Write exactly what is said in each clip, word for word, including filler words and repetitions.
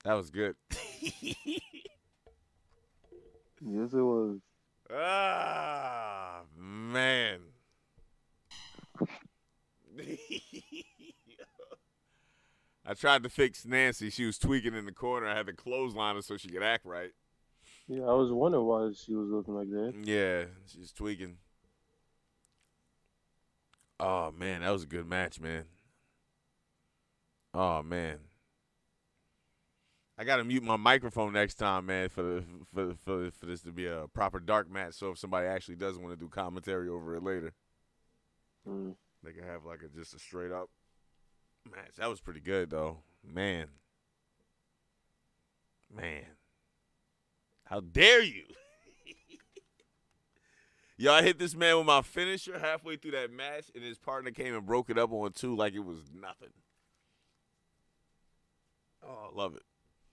That was good. Yes, it was. Ah, man. I tried to fix Nancy. She was tweaking in the corner. I had to clothesline her so she could act right. Yeah, I was wondering why she was looking like that. Yeah, she's tweaking. Oh man, that was a good match, man. Oh man, I gotta mute my microphone next time, man, for the, for for for this to be a proper dark match. So if somebody actually does want to do commentary over it later, Mm. they can have like a just a straight up match. That was pretty good though, man. Man, how dare you? Yo, I hit this man with my finisher halfway through that match, and his partner came and broke it up on two like it was nothing. Oh, I love it.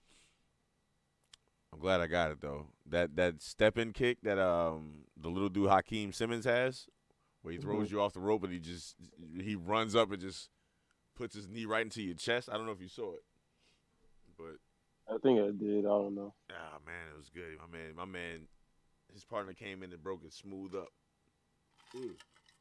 I'm glad I got it though. That that step in kick that um the little dude Hakeem Simmons has, where he throws Mm-hmm. you off the rope and he just he runs up and just puts his knee right into your chest. I don't know if you saw it, but I think I did. I don't know. ah man, it was good. My man, my man, his partner came in and broke it smooth up. Ooh.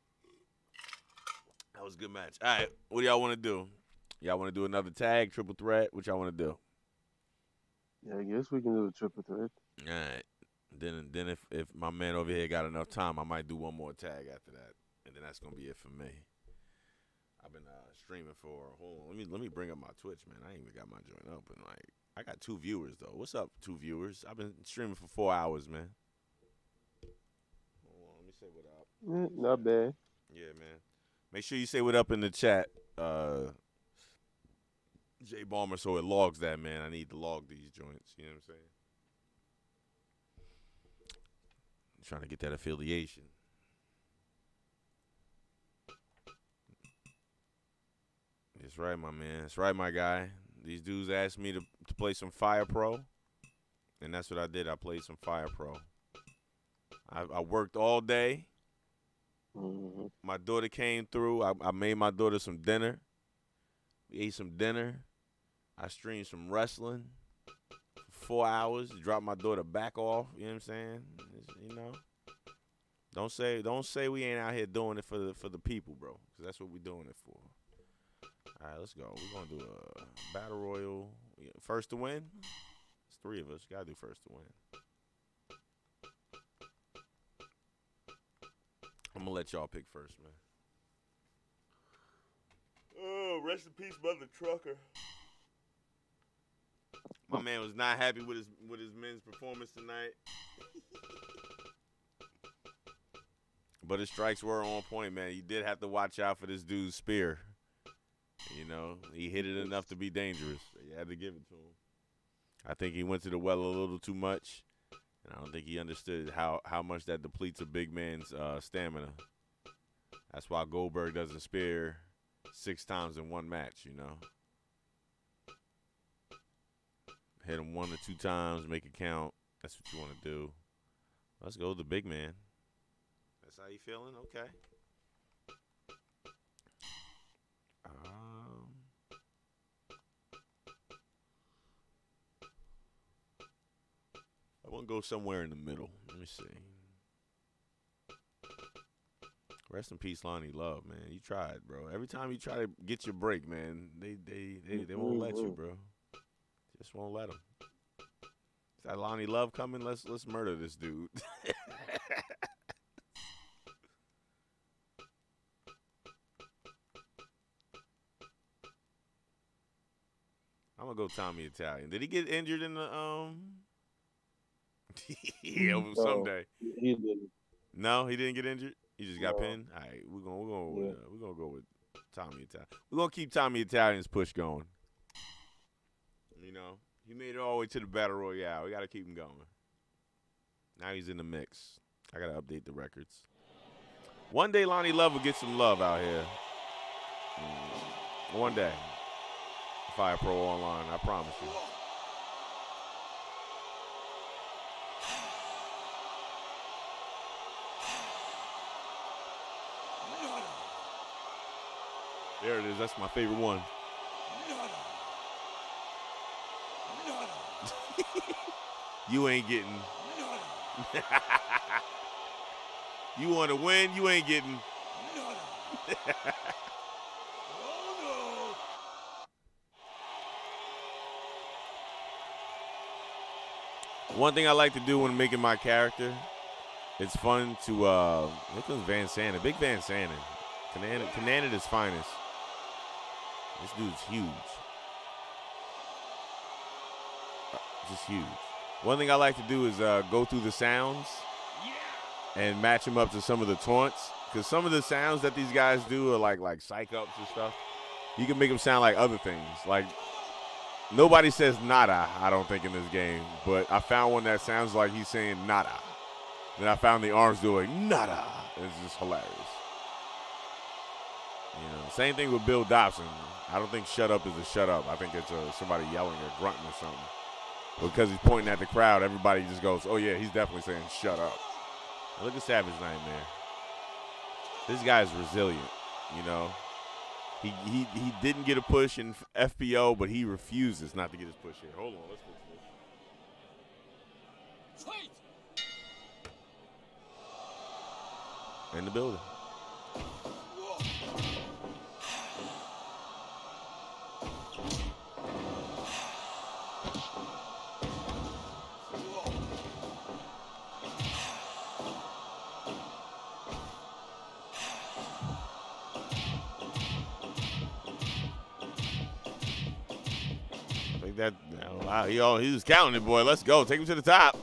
That was a good match. All right, what do y'all want to do? Y'all want to do another tag, triple threat? What y'all want to do? Yeah, I guess we can do a triple threat. All right. Then, then if, if my man over here got enough time, I might do one more tag after that, and then that's gonna be it for me. I've been uh, streaming for. Hold on, let me let me bring up my Twitch, man. I ain't even got my joint open. Like, I got two viewers though. What's up, two viewers? I've been streaming for four hours, man. Hold on, let me say what up. Eh, not bad. Yeah, man. Make sure you say what up in the chat, uh, Jay Balmer, so it logs that, man. I need to log these joints. You know what I'm saying? I'm trying to get that affiliation. That's right, my man. That's right, my guy. These dudes asked me to, to play some Fire Pro, and that's what I did. I played some Fire Pro. I, I worked all day. Mm-hmm. My daughter came through. I, I made my daughter some dinner. We ate some dinner. I streamed some wrestling for four hours. Dropped my daughter back off. You know what I'm saying? It's, you know, don't say don't say we ain't out here doing it for the for the people, bro. Because that's what we doing it for. All right, let's go. We're gonna do a battle royal. First to win. It's three of us. Gotta do first to win. I'm gonna let y'all pick first, man. Oh, rest in peace, Mother Trucker. My man was not happy with his with his men's performance tonight. But his strikes were on point, man. You did have to watch out for this dude's spear. You know, he hit it enough to be dangerous. You had to give it to him. I think he went to the well a little too much, and I don't think he understood how, how much that depletes a big man's uh, stamina. That's why Goldberg doesn't spear six times in one match, you know. Hit him one or two times, make it count. That's what you want to do. Let's go with the big man. That's how you feeling? Okay. Um, I want to go somewhere in the middle. Let me see. Rest in peace, Lonnie Love, man. You tried, bro. Every time you try to get your break, man, they they they, they won't let you, Mm-hmm. bro. Just won't let them. Is that Lonnie Love coming? Let's let's murder this dude. I'm gonna go Tommy Italian. Did he get injured in the um? Yeah, it was No, someday. he didn't. No, he didn't get injured. He just got No. pinned. All right, we're gonna we're gonna Yeah. uh, we're gonna go with Tommy Italian. We're gonna keep Tommy Italian's push going. You know, he made it all the way to the battle royale. We gotta keep him going. Now he's in the mix. I gotta update the records. One day Lonnie Love will get some love out here. Mm. One day. Fire Pro Online, I promise you. There it is. That's my favorite one. You ain't getting. You want to win, you ain't getting. One thing I like to do when making my character, it's fun to, uh, here comes Van Santen, big Van Santen, Canada, Canada's finest. This dude's huge. Just huge. One thing I like to do is uh, go through the sounds and match them up to some of the taunts, because some of the sounds that these guys do are like like psych ups and stuff. You can make them sound like other things. Like, nobody says nada, I don't think, in this game, but I found one that sounds like he's saying nada. Then I found the arms doing nada. It's just hilarious. You know, same thing with Bill Dobson. I don't think shut up is a shut up. I think it's a, somebody yelling or grunting or something. Because he's pointing at the crowd, everybody just goes, oh, yeah, he's definitely saying shut up. Now look at Savage Nightmare. This guy's resilient, you know. He, he, he didn't get a push in F P O, but he refuses not to get his push here. Hold on, let's fix this. In the building. That wow, he all he was counting it, boy. Let's go. Take him to the top.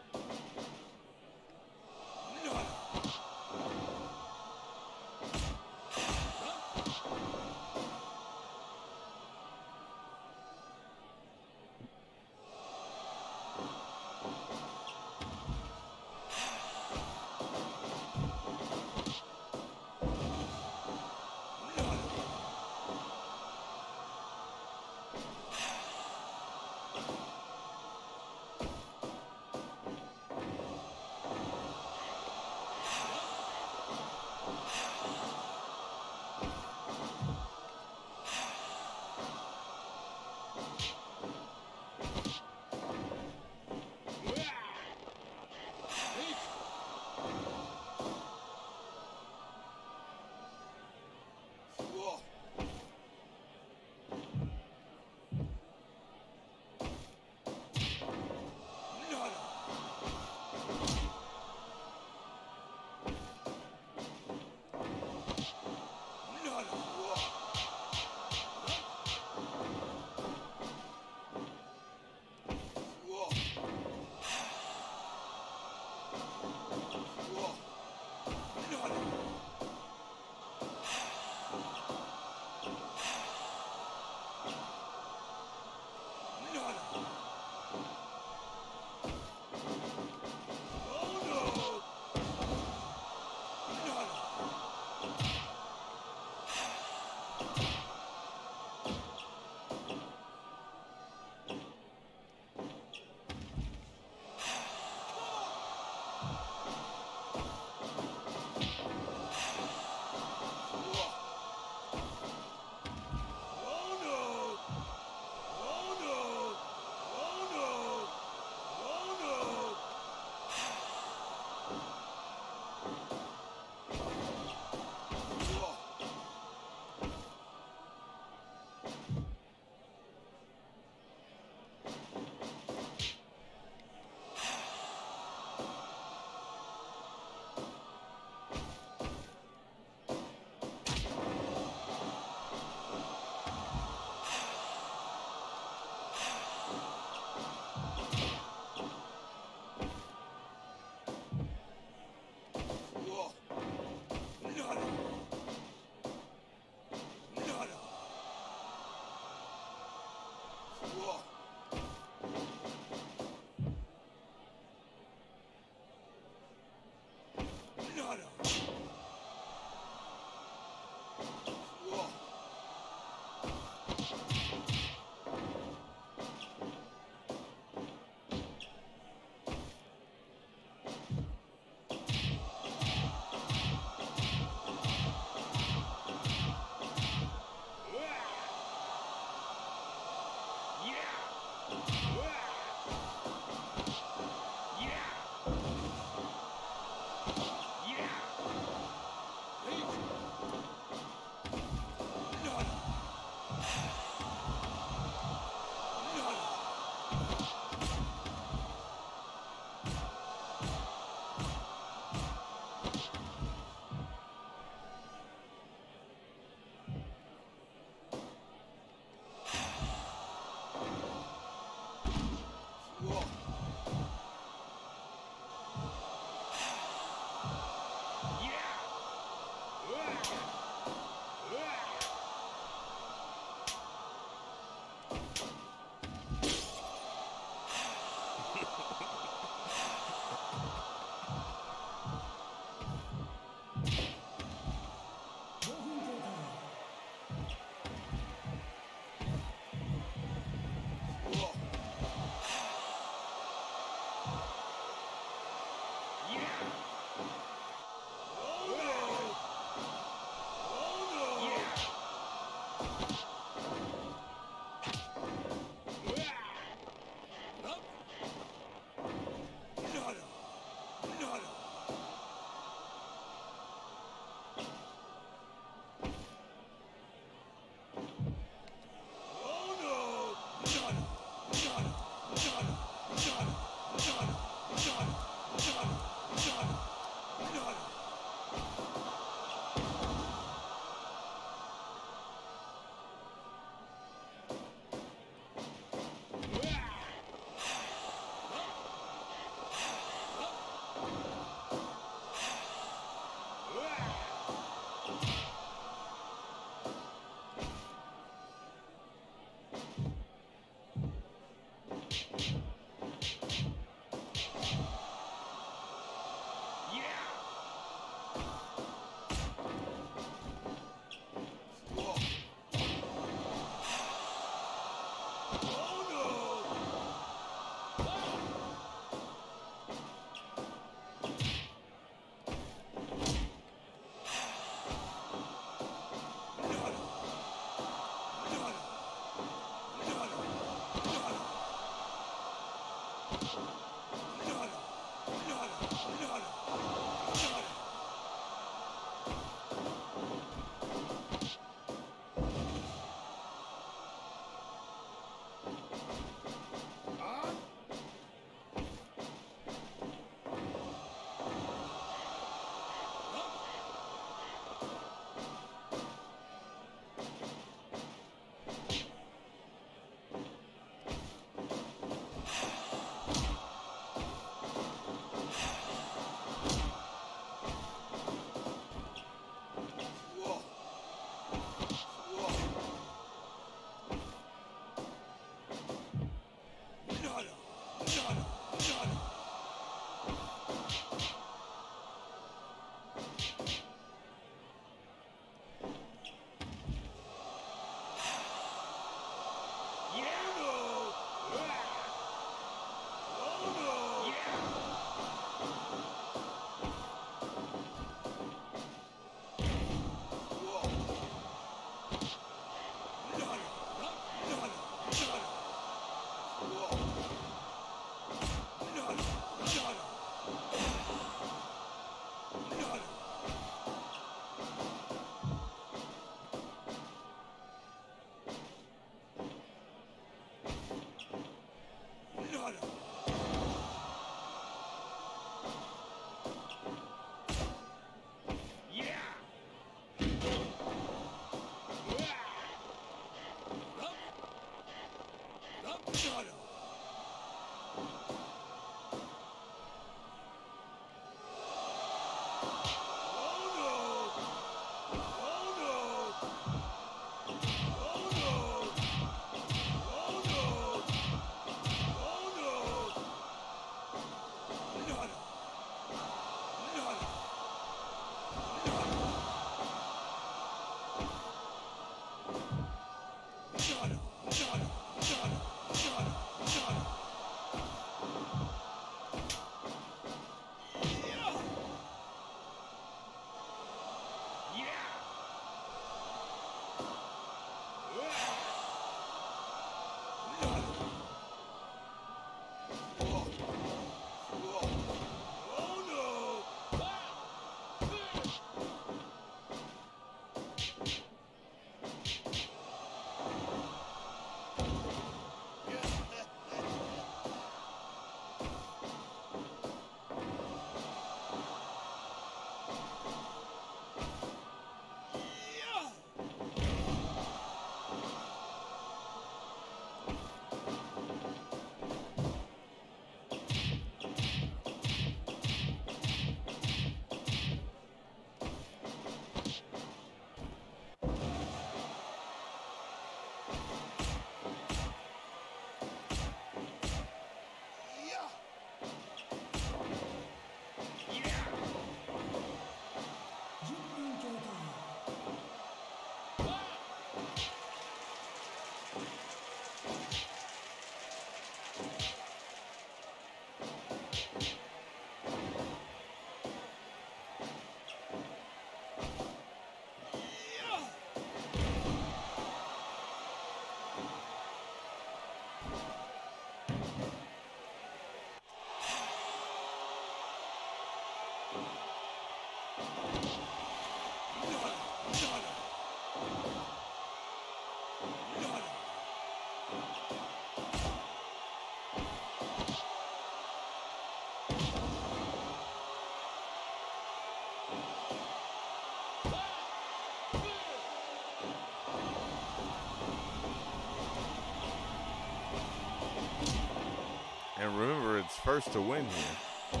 And remember, it's first to win here.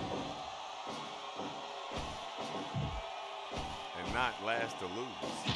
And not last to lose.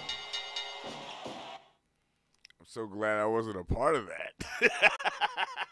I'm so glad I wasn't a part of that.